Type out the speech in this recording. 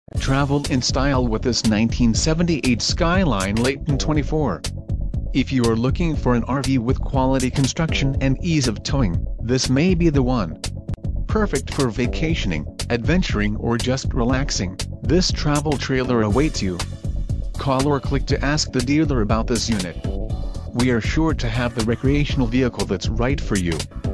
Travel in style with this 1978 Skyline Layton 24. If you are looking for an RV with quality construction and ease of towing, this may be the one. Perfect for vacationing, adventuring or just relaxing, this travel trailer awaits you. Call or click to ask the dealer about this unit. We are sure to have the recreational vehicle that's right for you.